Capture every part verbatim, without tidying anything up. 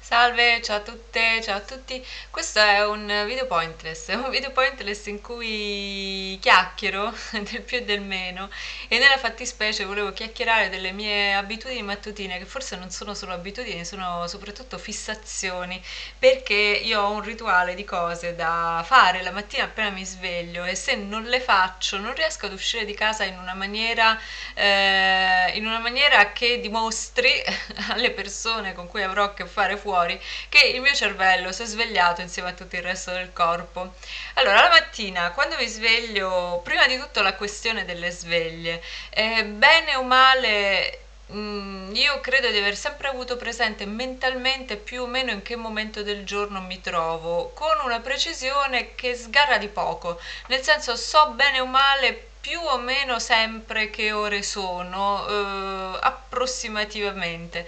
Salve, ciao a tutte, ciao a tutti. Questo è un video pointless, è un video pointless in cui chiacchiero del più e del meno e nella fattispecie volevo chiacchierare delle mie abitudini mattutine che forse non sono solo abitudini, sono soprattutto fissazioni, perché io ho un rituale di cose da fare la mattina appena mi sveglio e se non le faccio non riesco ad uscire di casa in una maniera, eh, in una maniera che dimostri alle persone con cui avrò a che fare fuori che il mio cervello si è svegliato insieme a tutto il resto del corpo. Allora, la mattina, quando mi sveglio, prima di tutto la questione delle sveglie. Eh, bene o male, mm, io credo di aver sempre avuto presente mentalmente più o meno in che momento del giorno mi trovo, con una precisione che sgarra di poco, nel senso so bene o male più o meno sempre che ore sono, eh, approssimativamente.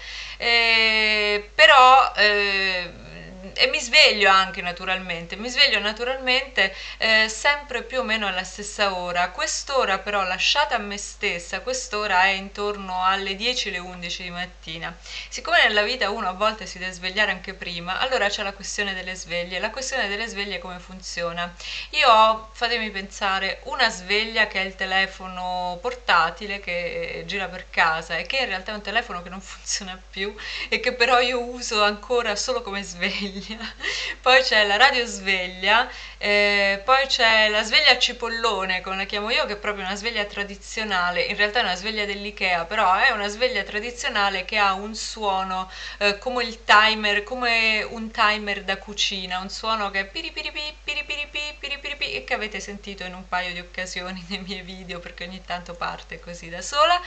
Eh, però eh, e mi sveglio anche naturalmente, mi sveglio naturalmente eh, sempre più o meno alla stessa ora. Quest'ora però lasciata a me stessa, quest'ora è intorno alle dieci alle undici di mattina. Siccome nella vita uno a volte si deve svegliare anche prima, allora c'è la questione delle sveglie. La questione delle sveglie come funziona? Io ho, fatemi pensare, una sveglia che è il telefono portatile che gira per casa e che in realtà è un telefono che non funziona più e che però io uso ancora solo come sveglia. Poi c'è la radiosveglia, eh, poi c'è la sveglia a cipollone, come la chiamo io, che è proprio una sveglia tradizionale. In realtà è una sveglia dell'IKEA, però è una sveglia tradizionale che ha un suono eh, come il timer, come un timer da cucina, un suono che è piripiripi, piripiripi, piripiripi e che avete sentito in un paio di occasioni nei miei video perché ogni tanto parte così da sola.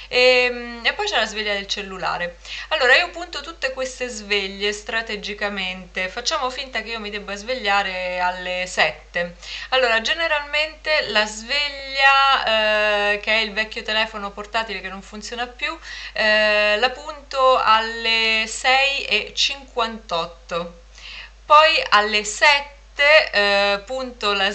E, e poi c'è la sveglia del cellulare. Allora io punto tutte queste sveglie strategicamente. Facciamo finta che io mi debba svegliare alle sette. Allora, generalmente la sveglia, eh, che è il vecchio telefono portatile che non funziona più, eh, la punto alle sei e cinquantotto. Poi alle sette eh, punto la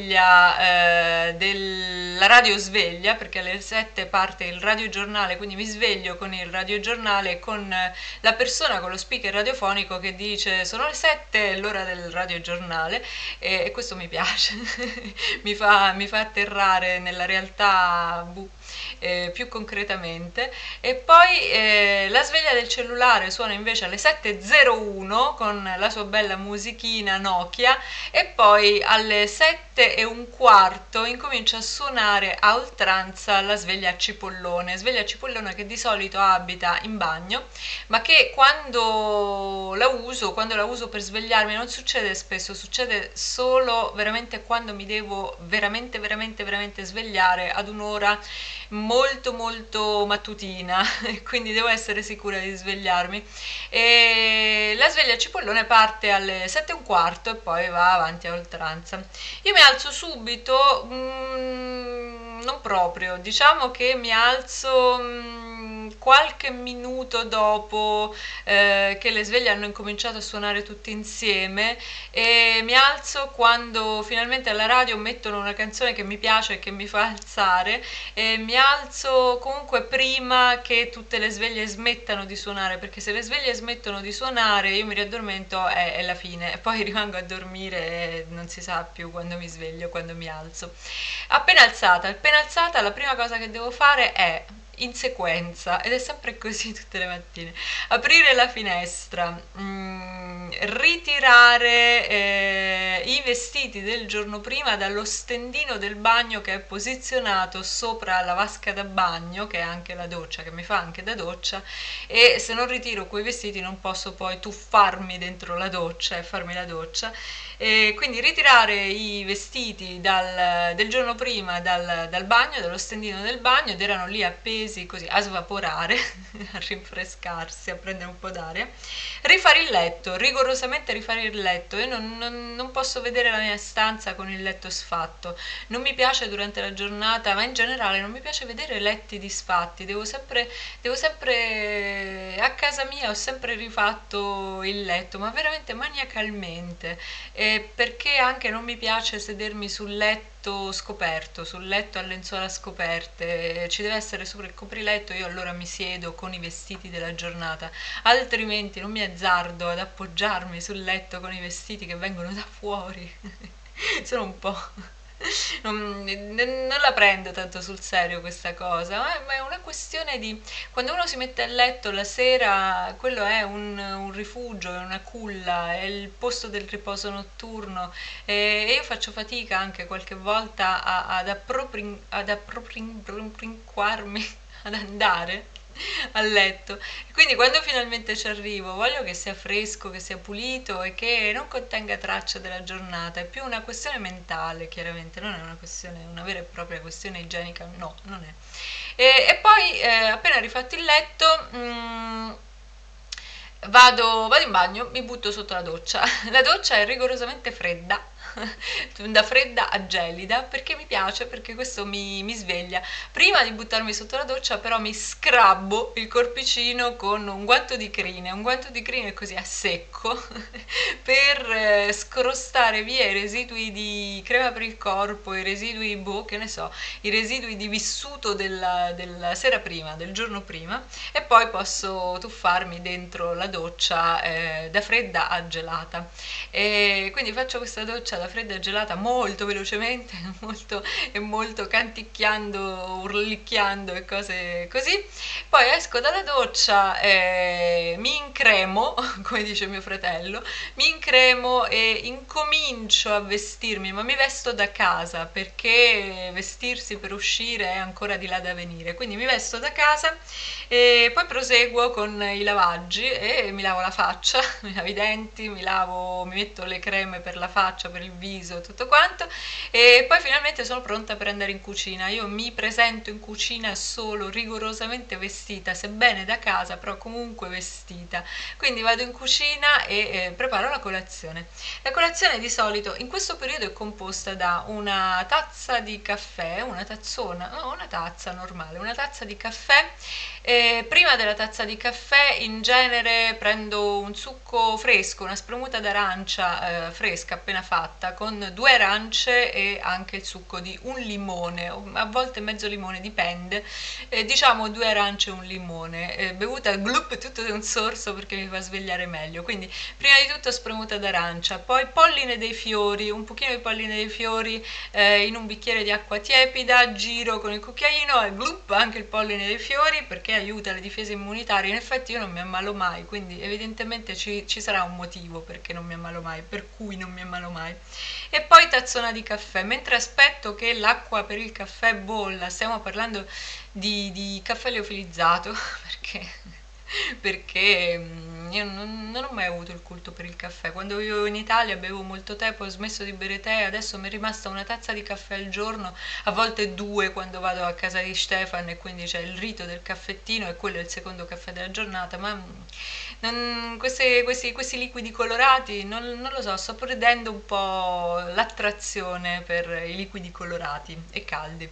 sveglia eh, della radiosveglia, perché alle sette parte il radiogiornale, quindi mi sveglio con il radiogiornale e con eh, la persona con lo speaker radiofonico che dice sono le sette, è l'ora del radiogiornale e, e questo mi piace, mi fa, mi fa atterrare nella realtà bu, eh, più concretamente. E poi eh, la sveglia del cellulare suona invece alle sette e zero uno con la sua bella musichina Nokia e poi alle sette e un quarto incomincia a suonare a oltranza la sveglia a cipollone, sveglia a cipollone che di solito abita in bagno, ma che quando la uso, quando la uso per svegliarmi non succede spesso, succede solo veramente quando mi devo veramente veramente veramente svegliare ad un'ora molto molto mattutina e quindi devo essere sicura di svegliarmi. E la sveglia a cipollone parte alle sette e un quarto e poi va avanti a oltranza. Io mi alzo subito, mm, non proprio, diciamo che mi alzo mm, qualche minuto dopo eh, che le sveglie hanno incominciato a suonare tutte insieme e mi alzo quando finalmente alla radio mettono una canzone che mi piace e che mi fa alzare e mi alzo comunque prima che tutte le sveglie smettano di suonare, perché se le sveglie smettono di suonare io mi riaddormento e è la fine, e poi rimango a dormire e non si sa più quando mi sveglio, quando mi alzo. Appena alzata, appena alzata la prima cosa che devo fare è in sequenza, ed è sempre così tutte le mattine, aprire la finestra, mm, ritirare eh, i vestiti del giorno prima dallo stendino del bagno che è posizionato sopra la vasca da bagno, che è anche la doccia, che mi fa anche da doccia, e se non ritiro quei vestiti non posso poi tuffarmi dentro la doccia e farmi la doccia. E quindi ritirare i vestiti dal, del giorno prima dal, dal bagno, dallo stendino del bagno, ed erano lì appesi così a svaporare, a rinfrescarsi, a prendere un po' d'aria. Rifare il letto, rigorosamente rifare il letto. Io non, non, non posso vedere la mia stanza con il letto sfatto. Non mi piace durante la giornata, ma in generale non mi piace vedere letti disfatti. Devo sempre, devo sempre, a casa mia ho sempre rifatto il letto, ma veramente maniacalmente. E perché anche non mi piace sedermi sul letto letto scoperto, sul letto a lenzuola scoperte, ci deve essere sopra il copriletto, io allora mi siedo con i vestiti della giornata, altrimenti non mi azzardo ad appoggiarmi sul letto con i vestiti che vengono da fuori. Sono un po'... Non, non la prendo tanto sul serio questa cosa, ma è, ma è una questione di... Quando uno si mette a letto la sera, quello è un, un rifugio, è una culla, è il posto del riposo notturno e, e io faccio fatica anche qualche volta a- ad appropri, ad appropinquarmi, ad andare a letto. Quindi quando finalmente ci arrivo, voglio che sia fresco, che sia pulito e che non contenga traccia della giornata. È più una questione mentale, chiaramente, non è una questione, una vera e propria questione igienica, no, non è. E, e poi, eh, appena rifatto il letto, mm, vado, vado in bagno, mi butto sotto la doccia. La doccia è rigorosamente fredda, da fredda a gelida, perché mi piace, perché questo mi, mi sveglia. Prima di buttarmi sotto la doccia però mi scrabbo il corpicino con un guanto di crine, un guanto di crine così a secco per eh, scrostare via i residui di crema per il corpo, i residui, boh, che ne so, i residui di vissuto della, della sera prima, del giorno prima, e poi posso tuffarmi dentro la doccia eh, da fredda a gelata. E quindi faccio questa doccia da fredda a gelata molto velocemente, molto e molto canticchiando, urlicchiando e cose così. Poi esco dalla doccia, eh, mi incremo, come dice mio fratello, mi incremo e incomincio a vestirmi, ma mi vesto da casa perché vestirsi per uscire è ancora di là da venire. Quindi mi vesto da casa e poi proseguo con i lavaggi e mi lavo la faccia, mi lavo i denti, mi lavo, mi metto le creme per la faccia, per il viso, tutto quanto, e poi finalmente sono pronta per andare in cucina. Io mi presento in cucina solo rigorosamente vestita, sebbene da casa, però comunque vestita. Quindi vado in cucina e eh, preparo la colazione. La colazione di solito in questo periodo è composta da una tazza di caffè, una tazzona, no, una tazza normale, una tazza di caffè. E prima della tazza di caffè in genere prendo un succo fresco, una spremuta d'arancia eh, fresca appena fatta con due arance e anche il succo di un limone, o a volte mezzo limone, dipende, eh, diciamo due arance e un limone, eh, bevuta glup tutto di un sorso perché mi fa svegliare meglio. Quindi prima di tutto spremuta d'arancia, poi polline dei fiori, un pochino di polline dei fiori eh, in un bicchiere di acqua tiepida, giro con il cucchiaino e glup anche il polline dei fiori perché aiuta le difese immunitarie. In effetti io non mi ammalo mai, quindi evidentemente ci, ci sarà un motivo perché non mi ammalo mai, per cui non mi ammalo mai. E poi tazzona di caffè, mentre aspetto che l'acqua per il caffè bolla, stiamo parlando di, di caffè liofilizzato perché perché mm, io non, non ho mai avuto il culto per il caffè. Quando vivevo in Italia bevo molto tè, poi ho smesso di bere tè, adesso mi è rimasta una tazza di caffè al giorno, a volte due quando vado a casa di Stefan e quindi c'è il rito del caffettino e quello è il secondo caffè della giornata, ma mm, non- queste- questi, questi liquidi colorati, non, non lo so, sto perdendo un po' l'attrazione per i liquidi colorati e caldi.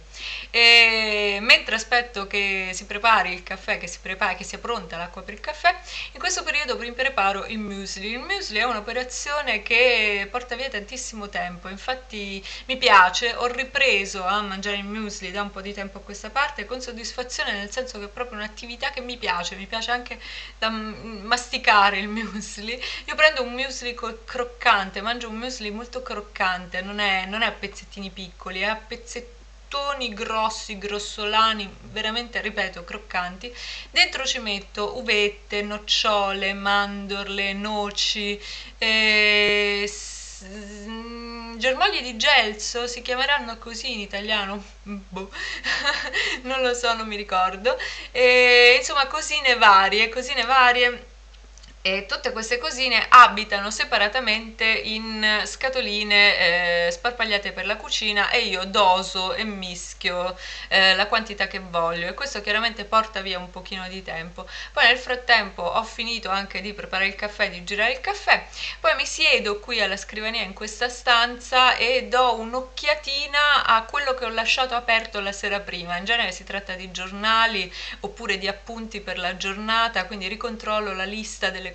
E mentre aspetto che si prepari il caffè, che si prepari, che sia pronta l'acqua per il caffè, in questo periodo mi preparo il muesli. Il muesli è un'operazione che porta via tantissimo tempo, infatti mi piace, ho ripreso a mangiare il muesli da un po' di tempo a questa parte con soddisfazione, nel senso che è proprio un'attività che mi piace, mi piace anche da mm, masticare il muesli. Io prendo un muesli co- croccante, mangio un muesli molto croccante, non è, non è a pezzettini piccoli, è a pezzettini grossi, grossolani, veramente, ripeto, croccanti. Dentro ci metto uvette, nocciole, mandorle, noci, eh, s- mm, germogli di gelso, si chiameranno così in italiano? Boh, non lo so, non mi ricordo. E, insomma, cosine varie, cosine varie. E tutte queste cosine abitano separatamente in scatoline eh, sparpagliate per la cucina e io doso e mischio eh, la quantità che voglio, e questo chiaramente porta via un pochino di tempo. Poi nel frattempo ho finito anche di preparare il caffè, di girare il caffè, poi mi siedo qui alla scrivania in questa stanza e do un'occhiatina a quello che ho lasciato aperto la sera prima. In genere si tratta di giornali oppure di appunti per la giornata, quindi ricontrollo la lista delle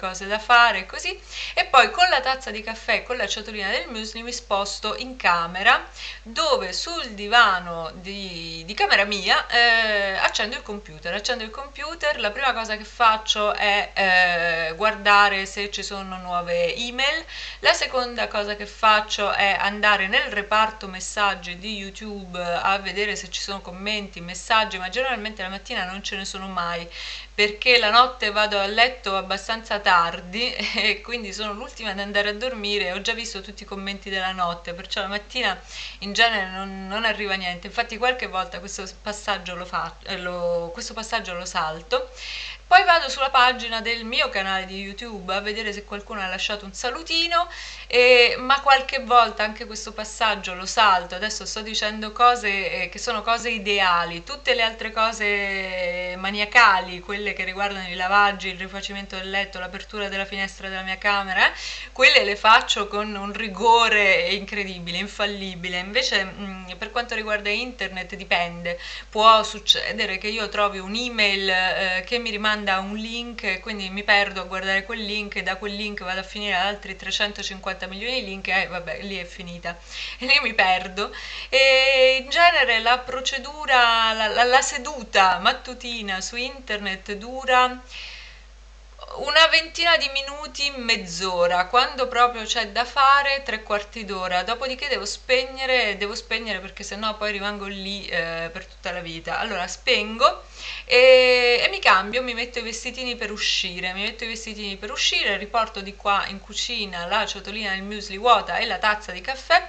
cose da fare, così. E poi con la tazza di caffè e con la ciotolina del muesli mi sposto in camera, dove sul divano di, di camera mia eh, accendo il computer. Accendo il computer, la prima cosa che faccio è eh, guardare se ci sono nuove email. La seconda cosa che faccio è andare nel reparto messaggi di YouTube a vedere se ci sono commenti, messaggi, ma generalmente la mattina non ce ne sono mai, perché la notte vado a letto abbastanza tardi e quindi sono l'ultima ad andare a dormire, ho già visto tutti i commenti della notte, perciò la mattina in genere non, non arriva niente. Infatti qualche volta questo passaggio lo, fa, eh, lo, questo passaggio lo salto. Poi vado sulla pagina del mio canale di YouTube a vedere se qualcuno ha lasciato un salutino, e, ma qualche volta anche questo passaggio lo salto. Adesso sto dicendo cose eh, che sono cose ideali, tutte le altre cose maniacali, quelle che riguardano i lavaggi, il rifacimento del letto, l'apertura della finestra della mia camera, eh, quelle le faccio con un rigore incredibile, infallibile. Invece mh, per quanto riguarda internet dipende, può succedere che io trovi un'email eh, che mi rimanda un link e quindi mi perdo a guardare quel link, e da quel link vado a finire ad altri trecentocinquanta milioni di link e vabbè, lì è finita e lì mi perdo. E in genere la procedura, la, la, la seduta mattutina su internet dura una ventina di minuti, mezz'ora, quando proprio c'è da fare tre quarti d'ora, dopodiché devo spegnere, devo spegnere perché sennò poi rimango lì eh, per tutta la vita. Allora spengo e, e mi cambio, mi metto i vestitini per uscire, mi metto i vestitini per uscire, riporto di qua in cucina la ciotolina del muesli vuota e la tazza di caffè.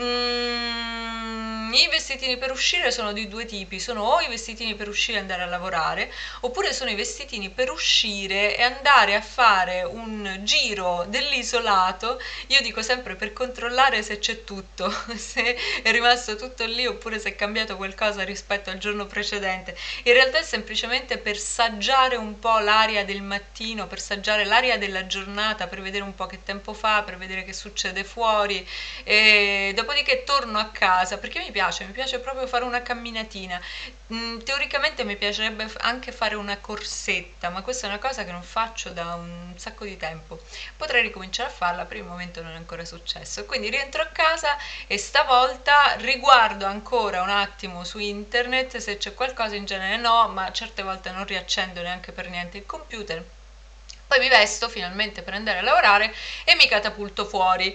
Mm, i vestitini per uscire sono di due tipi, sono o i vestitini per uscire e andare a lavorare, oppure sono i vestitini per uscire e andare a fare un giro dell'isolato. Io dico sempre per controllare se c'è tutto, se è rimasto tutto lì oppure se è cambiato qualcosa rispetto al giorno precedente. In realtà è semplicemente per saggiare un po' l'aria del mattino, per saggiare l'aria della giornata, per vedere un po' che tempo fa, per vedere che succede fuori, e dopodiché torno a casa perché mi piace, mi piace proprio fare una camminatina. Mm, teoricamente mi piacerebbe anche fare una corsetta, ma questa è una cosa che non faccio da un sacco di tempo. Potrei ricominciare a farla, per il momento non è ancora successo. Quindi rientro a casa e stavolta riguardo ancora un attimo su internet se c'è qualcosa, in genere no, ma certe volte non riaccendo neanche per niente il computer. Poi mi vesto finalmente per andare a lavorare e mi catapulto fuori.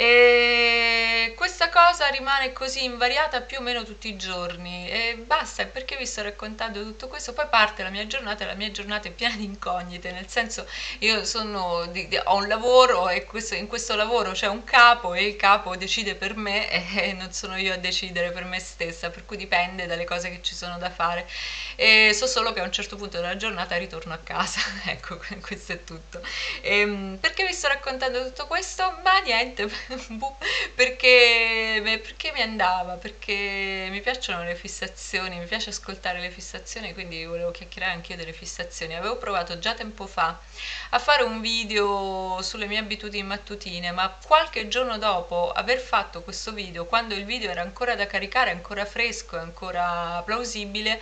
E questa cosa rimane così invariata più o meno tutti i giorni e basta. E perché vi sto raccontando tutto questo? Poi parte la mia giornata e la mia giornata è piena di incognite, nel senso io sono, di, di, ho un lavoro e questo, in questo lavoro c'è un capo e il capo decide per me e non sono io a decidere per me stessa, per cui dipende dalle cose che ci sono da fare. E so solo che a un certo punto della giornata ritorno a casa. Ecco, questo è tutto. Ehm, perché vi sto raccontando tutto questo? Ma niente, perché, perché mi andava, perché mi piacciono le fissazioni, mi piace ascoltare le fissazioni, quindi volevo chiacchierare anch'io delle fissazioni. Avevo provato già tempo fa a fare un video sulle mie abitudini mattutine, ma qualche giorno dopo aver fatto questo video, quando il video era ancora da caricare, ancora fresco, ancora plausibile,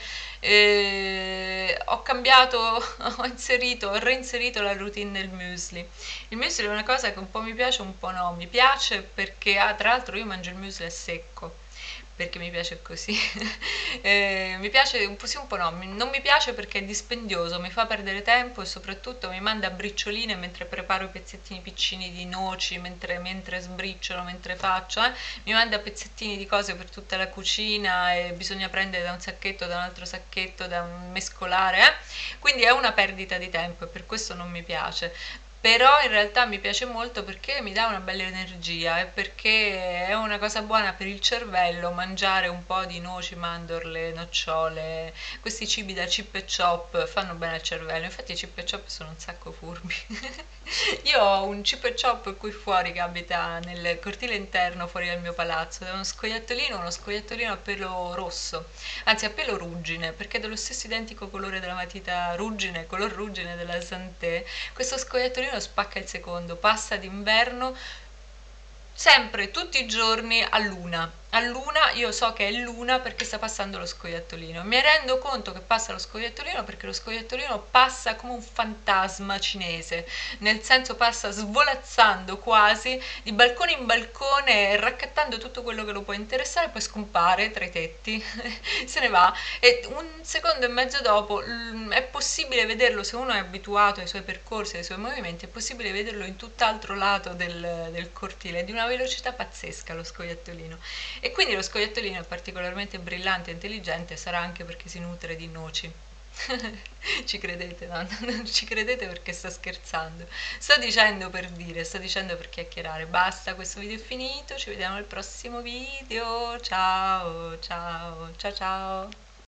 eh, ho cambiato, ho inserito, ho reinserito la routine del muesli. Il muesli è una cosa che un po' mi piace, un po' no. Mi piace perché, ah, tra l'altro io mangio il muesli a secco, perché mi piace così. eh, mi piace un po' sì, un po' no. Non mi piace perché è dispendioso, mi fa perdere tempo e soprattutto mi manda a bricioline mentre preparo i pezzettini piccini di noci, mentre, mentre sbriciolo, mentre faccio, eh. Mi manda pezzettini di cose per tutta la cucina e bisogna prendere da un sacchetto, da un altro sacchetto, da un mescolare, eh. Quindi è una perdita di tempo e per questo non mi piace. Però in realtà mi piace molto perché mi dà una bella energia e perché è una cosa buona per il cervello mangiare un po' di noci, mandorle, nocciole. Questi cibi da chip e chop fanno bene al cervello, infatti i chip e chop sono un sacco furbi. Io ho un chip e chop qui fuori che abita nel cortile interno fuori dal mio palazzo, è uno scoiattolino, uno scoiattolino a pelo rosso, anzi a pelo ruggine, perché è dello stesso identico colore della matita ruggine, color ruggine della Santé. Questo scoiattolino spacca il secondo, passa d'inverno sempre tutti i giorni a luna a luna, io so che è luna perché sta passando lo scoiattolino. Mi rendo conto che passa lo scoiattolino perché lo scoiattolino passa come un fantasma cinese, nel senso passa svolazzando quasi di balcone in balcone, raccattando tutto quello che lo può interessare, poi scompare tra i tetti, se ne va e un secondo e mezzo dopo l- è possibile vederlo, se uno è abituato ai suoi percorsi, ai suoi movimenti, è possibile vederlo in tutt'altro lato del, del cortile, di una velocità pazzesca lo scoiattolino. E quindi lo scoiattolino è particolarmente brillante e intelligente, sarà anche perché si nutre di noci. Ci credete, no? Non ci credete perché sto scherzando. Sto dicendo per dire, sto dicendo per chiacchierare. Basta, questo video è finito, ci vediamo al prossimo video. Ciao, ciao, ciao ciao.